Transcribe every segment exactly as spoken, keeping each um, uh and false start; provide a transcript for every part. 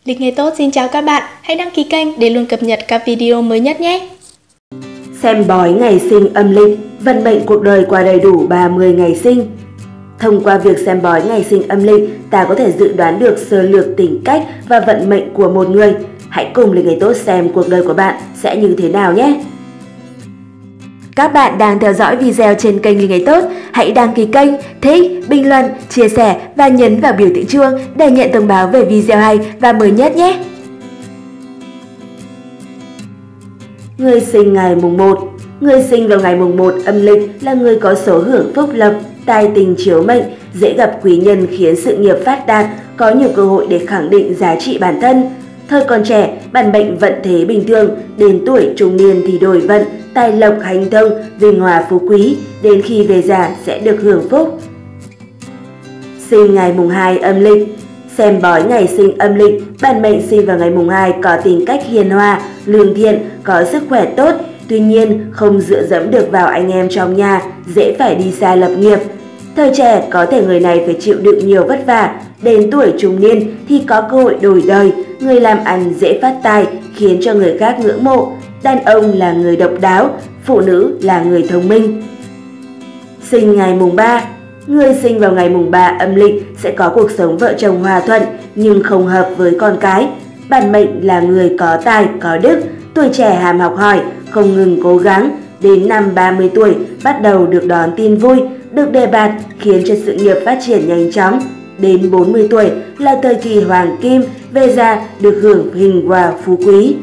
Lịch nghề tốt xin chào các bạn, hãy đăng ký kênh để luôn cập nhật các video mới nhất nhé. Xem bói ngày sinh âm lịch, vận mệnh cuộc đời qua đầy đủ ba mươi ngày sinh. Thông qua việc xem bói ngày sinh âm lịch, ta có thể dự đoán được sơ lược tính cách và vận mệnh của một người. Hãy cùng Lịch nghề tốt xem cuộc đời của bạn sẽ như thế nào nhé! Các bạn đang theo dõi video trên kênh Lịch nghề tốt, hãy đăng ký kênh, thích, bình luận, chia sẻ và nhấn vào biểu tượng chuông để nhận thông báo về video hay và mới nhất nhé! Người sinh ngày mùng một. Người sinh vào ngày mùng một âm lịch là người có số hưởng phúc lộc, tài tình chiếu mệnh, dễ gặp quý nhân khiến sự nghiệp phát đạt, có nhiều cơ hội để khẳng định giá trị bản thân. Thời còn trẻ, bản mệnh vận thế bình thường, đến tuổi trung niên thì đổi vận, tài lộc hành thông, vinh hòa phú quý, đến khi về già sẽ được hưởng phúc. Sinh ngày mùng hai âm lịch. Xem bói ngày sinh âm lịch, bản mệnh sinh vào ngày mùng hai có tính cách hiền hòa, lương thiện, có sức khỏe tốt, tuy nhiên không dựa dẫm được vào anh em trong nhà, dễ phải đi xa lập nghiệp. Thời trẻ có thể người này phải chịu đựng nhiều vất vả, đến tuổi trung niên thì có cơ hội đổi đời, người làm ăn dễ phát tài khiến cho người khác ngưỡng mộ. Đàn ông là người độc đáo, phụ nữ là người thông minh. Sinh ngày mùng ba. Người sinh vào ngày mùng ba âm lịch sẽ có cuộc sống vợ chồng hòa thuận nhưng không hợp với con cái. Bản mệnh là người có tài, có đức, tuổi trẻ ham học hỏi, không ngừng cố gắng. Đến năm ba mươi tuổi bắt đầu được đón tin vui, được đề bạt khiến cho sự nghiệp phát triển nhanh chóng. Đến bốn mươi tuổi là thời kỳ hoàng kim, về già được hưởng hình hòa phú quý.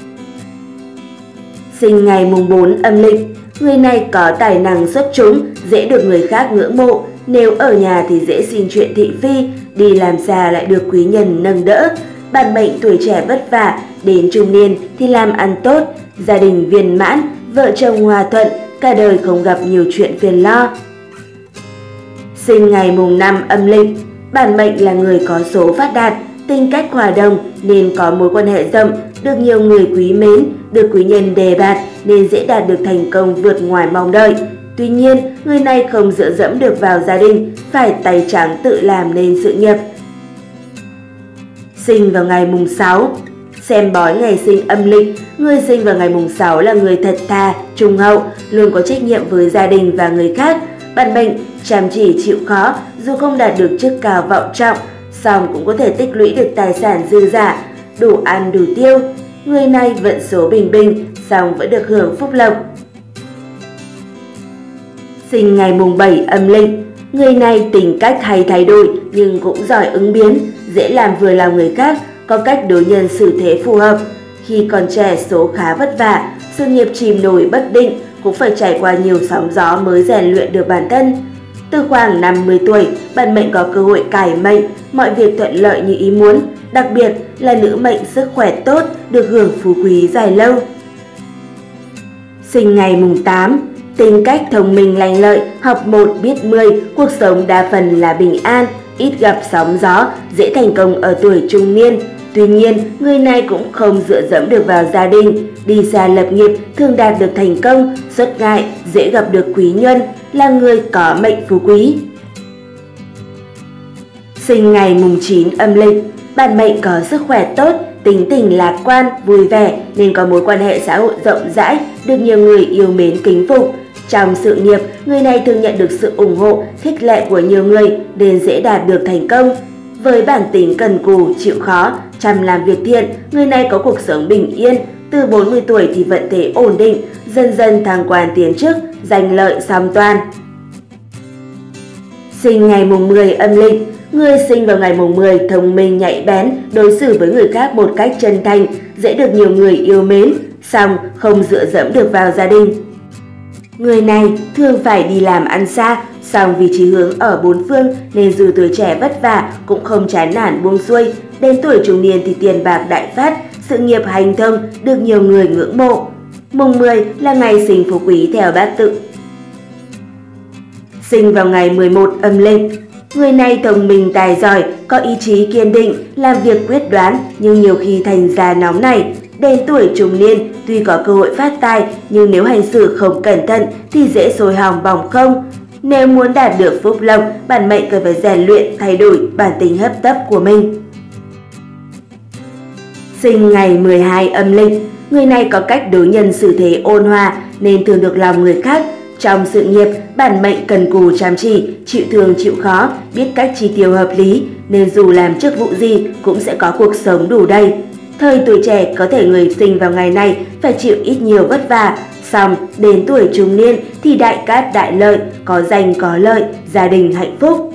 Sinh ngày mùng bốn âm lịch. Người này có tài năng xuất chúng, dễ được người khác ngưỡng mộ. Nếu ở nhà thì dễ xin chuyện thị phi, đi làm xa lại được quý nhân nâng đỡ. Bản mệnh tuổi trẻ vất vả, đến trung niên thì làm ăn tốt, gia đình viên mãn, vợ chồng hòa thuận, cả đời không gặp nhiều chuyện phiền lo. Sinh ngày mùng năm âm lịch. Bản mệnh là người có số phát đạt, tính cách hòa đồng nên có mối quan hệ rộng, được nhiều người quý mến, được quý nhân đề bạt nên dễ đạt được thành công vượt ngoài mong đợi. Tuy nhiên, người này không dựa dẫm được vào gia đình, phải tay trắng tự làm nên sự nghiệp. Sinh vào ngày mùng sáu. Xem bói ngày sinh âm lịch, người sinh vào ngày mùng sáu là người thật thà, trung hậu, luôn có trách nhiệm với gia đình và người khác. Bản mệnh chăm chỉ chịu khó, dù không đạt được chức cao vọng trọng, song cũng có thể tích lũy được tài sản dư dả, đủ ăn đủ tiêu. Người này vận số bình bình, song vẫn được hưởng phúc lộc. Sinh ngày mùng bảy âm lịch. Người này tính cách hay thay đổi nhưng cũng giỏi ứng biến, dễ làm vừa lòng người khác, có cách đối nhân xử thế phù hợp. Khi còn trẻ số khá vất vả, sự nghiệp chìm nổi bất định, cũng phải trải qua nhiều sóng gió mới rèn luyện được bản thân. Từ khoảng năm mươi tuổi, bản mệnh có cơ hội cải mệnh, mọi việc thuận lợi như ý muốn, đặc biệt là nữ mệnh sức khỏe tốt, được hưởng phú quý dài lâu. Sinh ngày mùng tám. Tính cách thông minh lanh lợi, học một biết mười, cuộc sống đa phần là bình an, ít gặp sóng gió, dễ thành công ở tuổi trung niên. Tuy nhiên, người này cũng không dựa dẫm được vào gia đình, đi xa lập nghiệp thường đạt được thành công, xuất ngại, dễ gặp được quý nhân, là người có mệnh phú quý. Sinh ngày mùng chín âm lịch. Bản mệnh có sức khỏe tốt, tính tình lạc quan, vui vẻ nên có mối quan hệ xã hội rộng rãi, được nhiều người yêu mến kính phục. Trong sự nghiệp, người này thường nhận được sự ủng hộ, khích lệ của nhiều người nên dễ đạt được thành công. Với bản tính cần cù, chịu khó, chăm làm việc thiện, người này có cuộc sống bình yên, từ bốn mươi tuổi thì vận thế ổn định, dần dần thăng quan tiến chức, giành lợi song toàn. Sinh ngày mùng mười âm lịch. Người sinh vào ngày mùng mười thông minh nhạy bén, đối xử với người khác một cách chân thành, dễ được nhiều người yêu mến, song không dựa dẫm được vào gia đình. Người này thường phải đi làm ăn xa, song vì chí hướng ở bốn phương nên dù tuổi trẻ vất vả cũng không chán nản buông xuôi. Đến tuổi trung niên thì tiền bạc đại phát, sự nghiệp hành thông, được nhiều người ngưỡng mộ. Mùng mười là ngày sinh phú quý theo bát tự. Sinh vào ngày mười một âm lịch. Người này thông minh tài giỏi, có ý chí kiên định, làm việc quyết đoán nhưng nhiều khi thành ra nóng nảy. Đến tuổi trung niên, tuy có cơ hội phát tài nhưng nếu hành xử không cẩn thận thì dễ sôi hỏng bỏng không. Nếu muốn đạt được phúc lộc, bản mệnh cần phải rèn luyện, thay đổi bản tính hấp tấp của mình. Sinh ngày mười hai âm lịch, người này có cách đối nhân xử thế ôn hòa nên thường được lòng người khác. Trong sự nghiệp, bản mệnh cần cù chăm chỉ, chịu thương chịu khó, biết cách chi tiêu hợp lý nên dù làm chức vụ gì cũng sẽ có cuộc sống đủ đầy. Thời tuổi trẻ có thể người sinh vào ngày này phải chịu ít nhiều vất vả, xong đến tuổi trung niên thì đại cát đại lợi, có danh có lợi, gia đình hạnh phúc.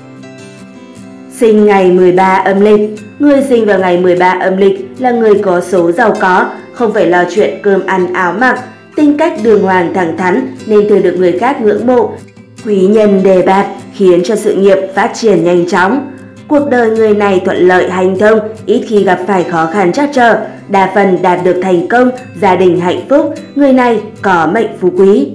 Sinh ngày mười ba âm lịch, người sinh vào ngày mười ba âm lịch là người có số giàu có, không phải lo chuyện cơm ăn áo mặc, tính cách đường hoàng thẳng thắn nên thường được người khác ngưỡng mộ, quý nhân đề bạt khiến cho sự nghiệp phát triển nhanh chóng. Cuộc đời người này thuận lợi hanh thông, ít khi gặp phải khó khăn trắc trở, đa phần đạt được thành công, gia đình hạnh phúc, người này có mệnh phú quý.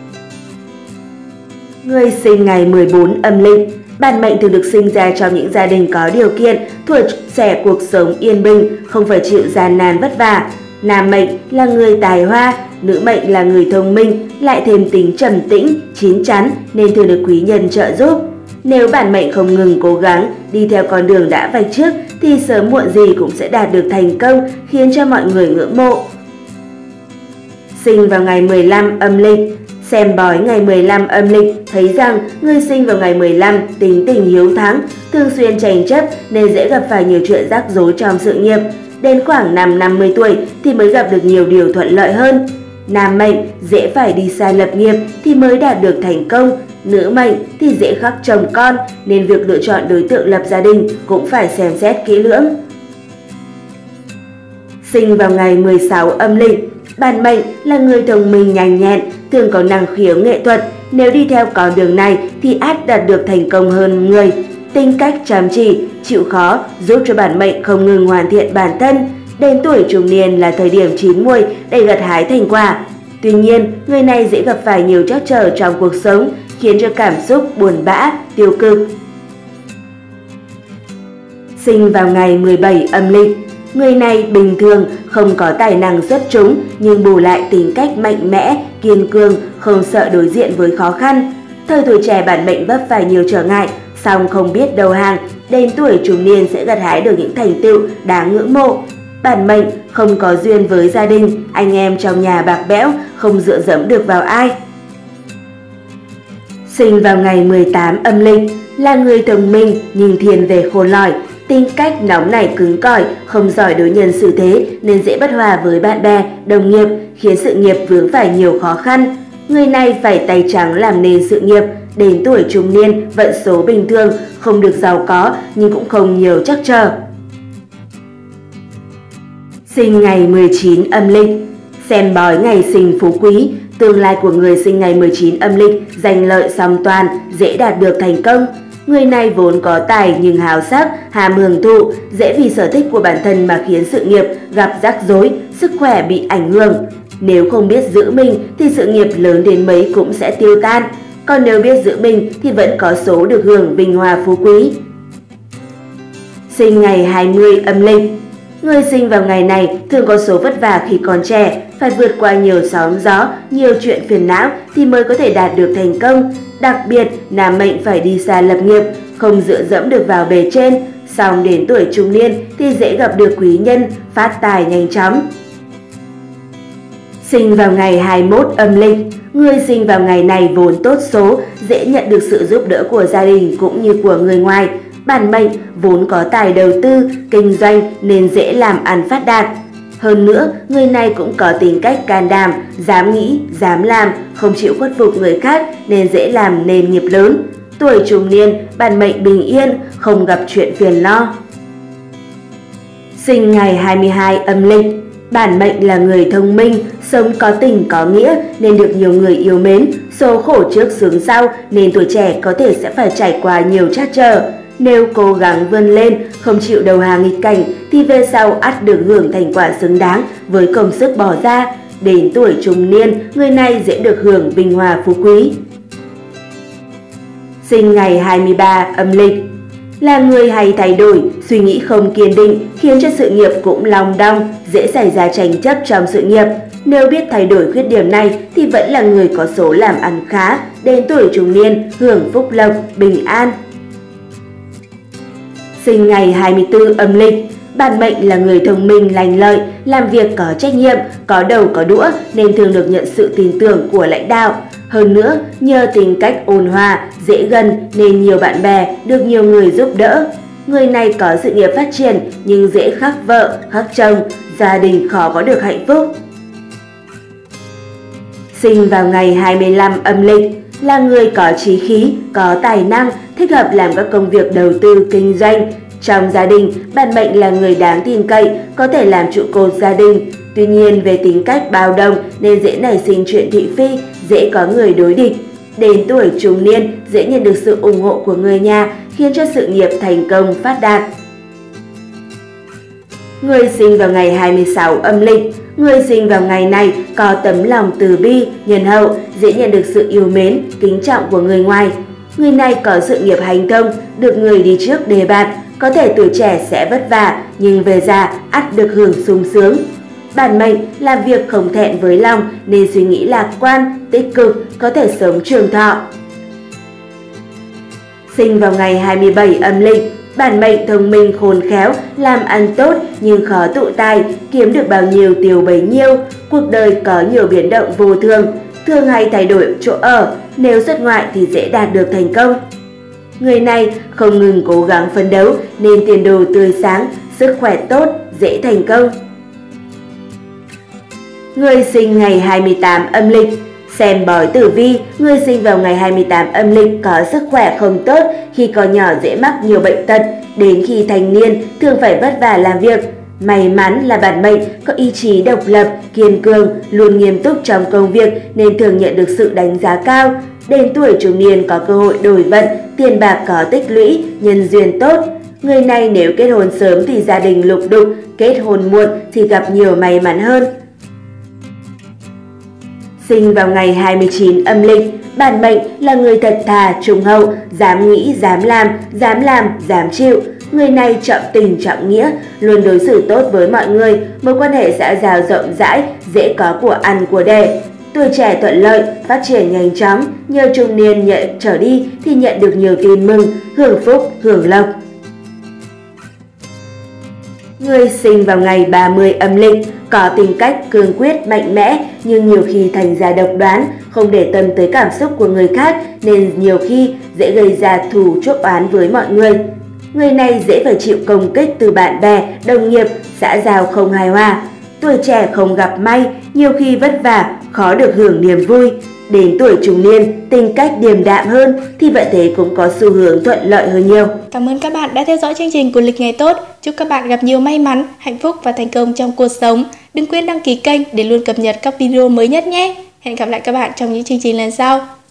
Người sinh ngày mười bốn âm lịch, bản mệnh thường được sinh ra trong những gia đình có điều kiện, tuổi trẻ cuộc sống yên bình, không phải chịu gian nan vất vả. Nam mệnh là người tài hoa, nữ mệnh là người thông minh, lại thêm tính trầm tĩnh, chín chắn nên thường được quý nhân trợ giúp. Nếu bản mệnh không ngừng cố gắng đi theo con đường đã vạch trước thì sớm muộn gì cũng sẽ đạt được thành công, khiến cho mọi người ngưỡng mộ. Sinh vào ngày mười lăm âm lịch, xem bói ngày mười lăm âm lịch thấy rằng người sinh vào ngày mười lăm tính tình hiếu thắng, thường xuyên tranh chấp nên dễ gặp phải nhiều chuyện rắc rối trong sự nghiệp. Đến khoảng năm năm mươi tuổi thì mới gặp được nhiều điều thuận lợi hơn. Nam mệnh dễ phải đi xa lập nghiệp thì mới đạt được thành công. Nữ mệnh thì dễ khắc chồng con nên việc lựa chọn đối tượng lập gia đình cũng phải xem xét kỹ lưỡng. Sinh vào ngày mười sáu âm lịch, bản mệnh là người thông minh nhanh nhẹn, thường có năng khiếu nghệ thuật. Nếu đi theo con đường này thì ắt đạt được thành công hơn người. Tính cách chăm chỉ, chịu khó giúp cho bản mệnh không ngừng hoàn thiện bản thân. Đến tuổi trung niên là thời điểm chín muồi để gặt hái thành quả. Tuy nhiên, người này dễ gặp phải nhiều trắc trở trong cuộc sống, khiến cho cảm xúc buồn bã, tiêu cực. Sinh vào ngày mười bảy âm lịch, người này bình thường không có tài năng xuất chúng nhưng bù lại tính cách mạnh mẽ, kiên cường, không sợ đối diện với khó khăn. Thời tuổi trẻ bản mệnh vấp phải nhiều trở ngại, song không biết đầu hàng, đến tuổi trung niên sẽ gặt hái được những thành tựu đáng ngưỡng mộ. Bản mệnh không có duyên với gia đình, anh em trong nhà bạc bẽo, không dựa dẫm được vào ai. Sinh vào ngày mười tám âm lịch, là người thông minh nhưng thiên về khôn lỏi, tính cách nóng nảy cứng cỏi, không giỏi đối nhân xử thế nên dễ bất hòa với bạn bè, đồng nghiệp, khiến sự nghiệp vướng phải nhiều khó khăn. Người này phải tay trắng làm nên sự nghiệp, đến tuổi trung niên vận số bình thường, không được giàu có nhưng cũng không nhiều trắc trở. Sinh ngày mười chín âm lịch, xem bói ngày sinh phú quý, tương lai của người sinh ngày mười chín âm lịch giành lợi song toàn, dễ đạt được thành công. Người này vốn có tài nhưng háo sắc, ham hưởng thụ, dễ vì sở thích của bản thân mà khiến sự nghiệp gặp rắc rối, sức khỏe bị ảnh hưởng. Nếu không biết giữ mình thì sự nghiệp lớn đến mấy cũng sẽ tiêu tan, còn nếu biết giữ mình thì vẫn có số được hưởng vinh hoa phú quý. Sinh ngày hai mươi âm lịch, người sinh vào ngày này thường có số vất vả khi còn trẻ, phải vượt qua nhiều sóng gió, nhiều chuyện phiền não thì mới có thể đạt được thành công. Đặc biệt, nam mệnh phải đi xa lập nghiệp, không dựa dẫm được vào bề trên, song đến tuổi trung niên thì dễ gặp được quý nhân, phát tài nhanh chóng. Sinh vào ngày hai mươi mốt âm lịch, người sinh vào ngày này vốn tốt số, dễ nhận được sự giúp đỡ của gia đình cũng như của người ngoài. Bản mệnh vốn có tài đầu tư, kinh doanh nên dễ làm ăn phát đạt. Hơn nữa, người này cũng có tính cách can đảm, dám nghĩ, dám làm, không chịu khuất phục người khác nên dễ làm nên nghiệp lớn. Tuổi trung niên, bản mệnh bình yên, không gặp chuyện phiền lo. Sinh ngày hai mươi hai âm lịch, bản mệnh là người thông minh, sống có tình có nghĩa nên được nhiều người yêu mến, số khổ trước sướng sau nên tuổi trẻ có thể sẽ phải trải qua nhiều trắc trở. Nếu cố gắng vươn lên, không chịu đầu hàng nghịch cảnh thì về sau ắt được hưởng thành quả xứng đáng với công sức bỏ ra. Đến tuổi trung niên, người này dễ được hưởng vinh hoa phú quý. Sinh ngày hai mươi ba âm lịch, là người hay thay đổi, suy nghĩ không kiên định, khiến cho sự nghiệp cũng lòng đong, dễ xảy ra tranh chấp trong sự nghiệp. Nếu biết thay đổi khuyết điểm này thì vẫn là người có số làm ăn khá, đến tuổi trung niên hưởng phúc lộc, bình an. Sinh ngày hai mươi tư âm lịch, Bản mệnh là người thông minh, lành lợi, làm việc có trách nhiệm, có đầu có đũa nên thường được nhận sự tin tưởng của lãnh đạo. Hơn nữa, nhờ tính cách ôn hòa, dễ gần nên nhiều bạn bè, được nhiều người giúp đỡ. Người này có sự nghiệp phát triển nhưng dễ khắc vợ, khắc chồng, gia đình khó có được hạnh phúc. Sinh vào ngày hai mươi lăm âm lịch, là người có chí khí, có tài năng, thích hợp làm các công việc đầu tư, kinh doanh. Trong gia đình, bản mệnh là người đáng tin cậy, có thể làm trụ cột gia đình. Tuy nhiên, về tính cách bao đồng nên dễ nảy sinh chuyện thị phi, dễ có người đối địch. Đến tuổi trung niên, dễ nhận được sự ủng hộ của người nhà, khiến cho sự nghiệp thành công, phát đạt. Người sinh vào ngày hai mươi sáu âm lịch. Người sinh vào ngày này có tấm lòng từ bi, nhân hậu, dễ nhận được sự yêu mến, kính trọng của người ngoài. Người này có sự nghiệp hành thông, được người đi trước đề bạt, có thể tuổi trẻ sẽ vất vả, nhưng về già ắt được hưởng sung sướng. Bản mệnh làm việc không thẹn với lòng nên suy nghĩ lạc quan, tích cực, có thể sống trường thọ. Sinh vào ngày hai mươi bảy âm lịch. Bản mệnh thông minh khôn khéo, làm ăn tốt nhưng khó tụ tài, kiếm được bao nhiêu tiêu bấy nhiêu. Cuộc đời có nhiều biến động vô thường, thường hay thay đổi chỗ ở, nếu xuất ngoại thì dễ đạt được thành công. Người này không ngừng cố gắng phấn đấu nên tiền đồ tươi sáng, sức khỏe tốt, dễ thành công. Người sinh ngày hai mươi tám âm lịch. Xem bói tử vi, người sinh vào ngày hai mươi tám âm lịch có sức khỏe không tốt, khi còn nhỏ dễ mắc nhiều bệnh tật, đến khi thành niên thường phải vất vả làm việc. May mắn là bản mệnh có ý chí độc lập, kiên cường, luôn nghiêm túc trong công việc nên thường nhận được sự đánh giá cao. Đến tuổi trung niên có cơ hội đổi vận, tiền bạc có tích lũy, nhân duyên tốt. Người này nếu kết hôn sớm thì gia đình lục đục, kết hôn muộn thì gặp nhiều may mắn hơn. Sinh vào ngày hai mươi chín âm lịch, bản mệnh là người thật thà, trung hậu, dám nghĩ, dám làm, dám làm, dám chịu. Người này trọng tình, trọng nghĩa, luôn đối xử tốt với mọi người, mối quan hệ xã giao rộng rãi, dễ có của ăn của đẻ. Tuổi trẻ thuận lợi, phát triển nhanh chóng, nhờ trung niên nhận trở đi thì nhận được nhiều tin mừng, hưởng phúc, hưởng lộc. Người sinh vào ngày ba mươi âm lịch, có tính cách cương quyết, mạnh mẽ nhưng nhiều khi thành ra độc đoán, không để tâm tới cảm xúc của người khác nên nhiều khi dễ gây ra thù chuốc oán với mọi người. Người này dễ phải chịu công kích từ bạn bè, đồng nghiệp, xã giao không hài hòa. Tuổi trẻ không gặp may, nhiều khi vất vả, khó được hưởng niềm vui. Đến tuổi trung niên, tính cách điềm đạm hơn thì vận thế cũng có xu hướng thuận lợi hơn nhiều. Cảm ơn các bạn đã theo dõi chương trình của Lịch Ngày Tốt. Chúc các bạn gặp nhiều may mắn, hạnh phúc và thành công trong cuộc sống. Đừng quên đăng ký kênh để luôn cập nhật các video mới nhất nhé. Hẹn gặp lại các bạn trong những chương trình lần sau.